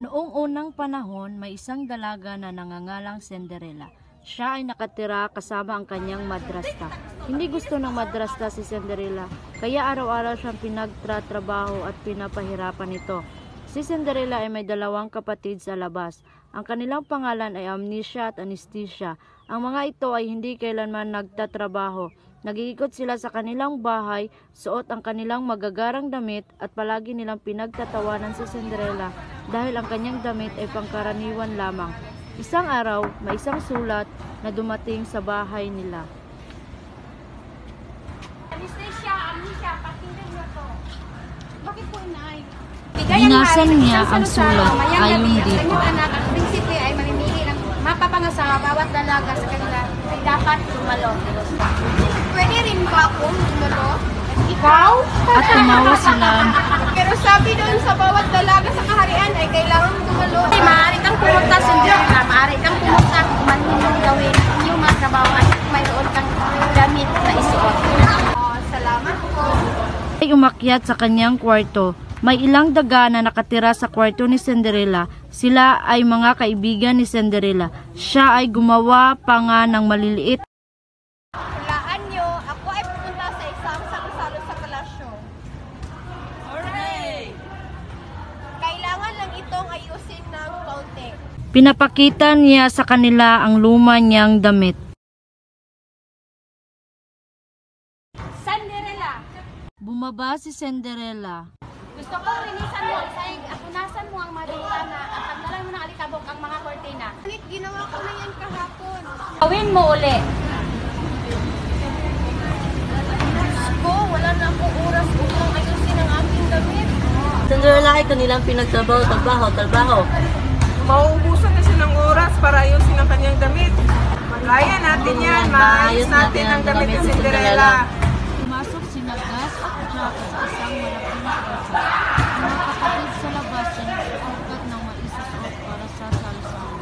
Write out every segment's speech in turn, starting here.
Noong unang panahon, may isang dalaga na nangangalang Cinderella. Siya ay nakatira kasama ang kanyang madrasta. Hindi gusto ng madrasta si Cinderella, kaya araw-araw siyang pinagtatrabaho at pinapahirapan ito. Si Cinderella ay may dalawang kapatid sa labas. Ang kanilang pangalan ay Amnesia at Anesthesia. Ang mga ito ay hindi kailanman nagtatrabaho. Nag-iikot sila sa kanilang bahay, suot ang kanilang magagarang damit at palagi nilang pinagtatawanan si Cinderella dahil ang kanyang damit ay pangkaraniwan lamang. Isang araw, may isang sulat na dumating sa bahay nila. Amnesia, pakinggan niyo to. Bakit po, Inay? Binasan niya ang sulat ayon dito. Ang anak at prinsipe ay mamimili ng mapapangasawa bawat dalaga sa kanila ay dapat dumalo. Pwede rin ba akong dumalo? Ikaw? At tumawa sila. Pero sabi doon sa bawat dalaga sa kaharian ay kailangan dumalo. Maaari kang pumunta sa Cinderella, maaari kang pumunta kung man mong gawin ang iyong mga trabaho at mayroon kang damit na isuot. Salamat po. Ay umakyat sa kanyang kwarto. May ilang daga na nakatira sa kwarto ni Cinderella. Sila ay mga kaibigan ni Cinderella. Siya ay gumawa pa nga ng maliliit. Hulaan nyo, ako ay pupunta sa isang salo-salo sa palasyo. Hooray! Kailangan lang itong ayusin ng kaunti. Pinapakita niya sa kanila ang luma niyang damit. Cinderella! Bumaba si Cinderella. Gusto ko rinisan mo, punasan mo ang madulana at tanggalan mo ng alikabok ang mga kortina. Ngunit ginawa ko na yan kahapon. Gawin mo uli. Ko, wala na akong oras upang ayusin ang aking damit. Cinderella ay kanilang pinagtrabaho. Mauubusan na siya ng oras para ayusin ang kanyang damit. Kaya natin yan, maayos natin ang damit ni Cinderella. Pumasok si Gas at Jack sa isang malaking kwarto. Mga kapatid sa labas ay nagsusukat ng maisusuot para sa salo-salo.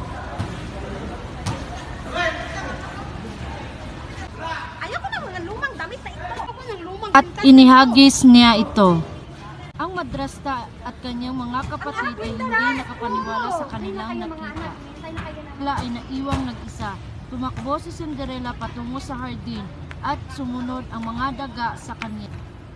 Ayoko na mga lumang damit na ito. Ako ng lumang At inihagis niya ito. Ang madrasta at kanyang mga kapatid ay hindi nakapaniwala sa kanilang nakita. Sila ay naiwang nag-isa. Tumakbo si Cinderella patungo sa hardin at sumunod ang mga daga sa kanya.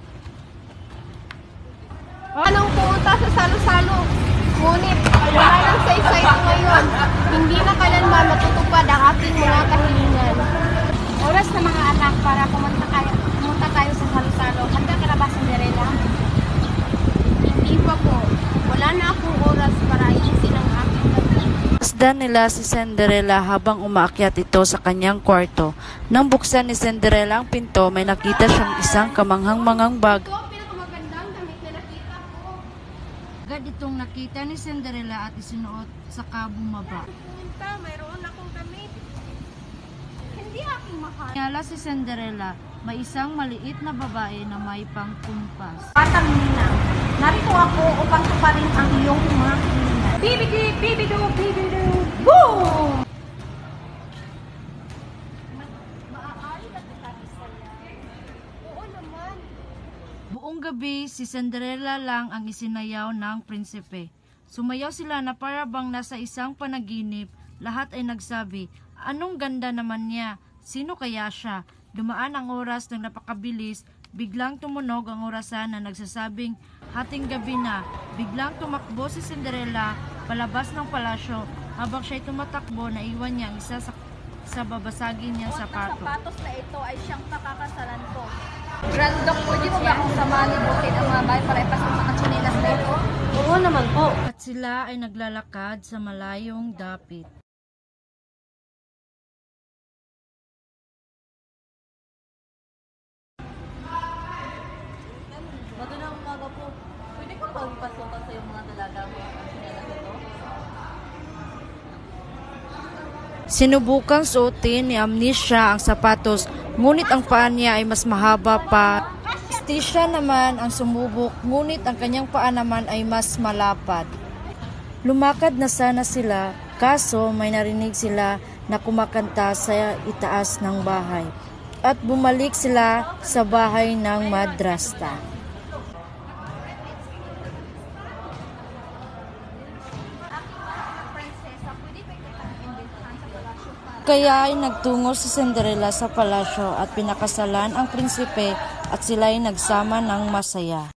Anong pumunta sa salo-salo? Ngunit, wala nang saysay ito ngayon. Hindi na kailanman matutupad ang aking mga kahilingan. Oras na mga anak para pumunta tayo sa salo-salo. Handa ka na ba, Cinderella? Hindi pa po. Wala na akong oras para ayusin ang aking damit. Masdan nila si Cinderella habang umaakyat ito sa kanyang kwarto. Nang buksan ni Cinderella ang pinto, may nakita siyang isang kamanghang-manghang bag. Ito ang pinakamagandang damit na nakita ko. Agad itong nakita ni Cinderella at isinuot saka bumaba. Pumunta, mayroon akong damit. Hindi aking mahal. Nyala si Cinderella, may isang maliit na babae na may pangkumpas. Batang ninang, narito ako upang tuparin ang iyong mga hilingan. Bibidu, boom! Maaari ka kita isaya? Oo naman. Buong gabi, si Cinderella lang ang isinayaw ng prinsipe. Sumayaw sila na para bang nasa isang panaginip. Lahat ay nagsabi, anong ganda naman niya? Sino kaya siya? Dumaan ang oras ng napakabilis. Biglang tumunog ang orasan na nagsasabing hating gabi na. Biglang tumakbo si Cinderella palabas ng palasyo. Habang siya'y tumatakbo, naiwan niya ang isa sa babasagin niyang sapato. Ang sapatos na ito ay siyang pakakasalan ko. Grandok, pwede mo ba akong samahan ibutin ang mga bahay para ipasok mga tsinilas na ito? Oo naman po. At sila ay naglalakad sa malayong dapit. Magandang umaga po. Pwede ko pagpasukan sa yung mga dalaga mo ang sinelas ito? Sinubukang suotin ni Amnesia ang sapatos, ngunit ang paa niya ay mas mahaba pa. Anesthesia naman ang sumubok, ngunit ang kanyang paa naman ay mas malapad. Lumakad na sana sila, kaso may narinig sila na kumakanta sa itaas ng bahay. At bumalik sila sa bahay ng madrasta. kaya ay nagtungo si Cinderella sa palasyo at pinakasalan ang prinsipe at sila ay nagsama ng masaya.